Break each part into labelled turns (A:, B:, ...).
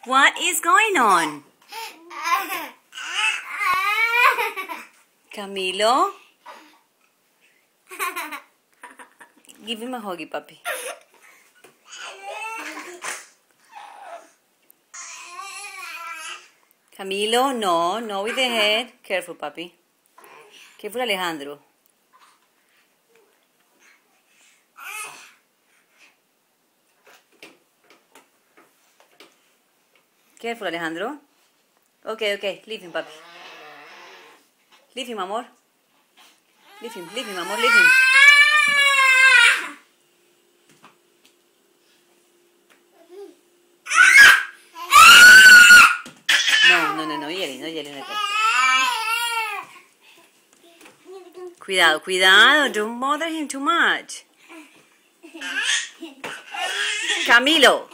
A: What is going on? Camilo? Give him a huggy, puppy. Camilo, no with the head. Careful, puppy. Careful, Alejandro. Careful, Alejandro. Okay. Leave him, puppy. Leave him, amor. Leave him, amor, leave him. No yelling. Cuidado, don't bother him too much. Camilo.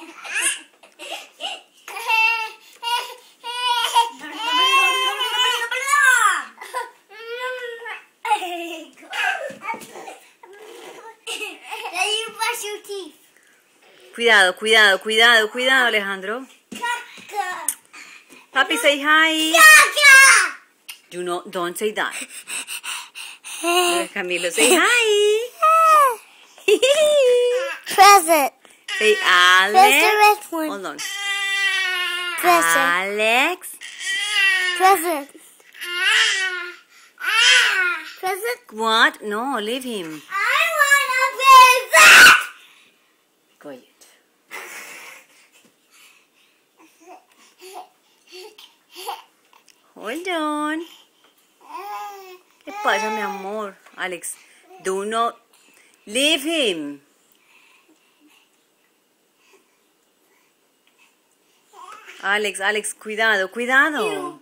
A: Cuidado, Alejandro. Papi, say hi. Don't say that. Camilo, say hi.
B: Present.
A: Say Alex.
B: Press the red one.
A: Hold on.
B: Present.
A: Alex.
B: Present. Present.
A: What? No, leave him.
B: I want a present.
A: Quiet. Hold on. ¿Qué pasa, mi amor? Alex, do not leave him. Alex, cuidado.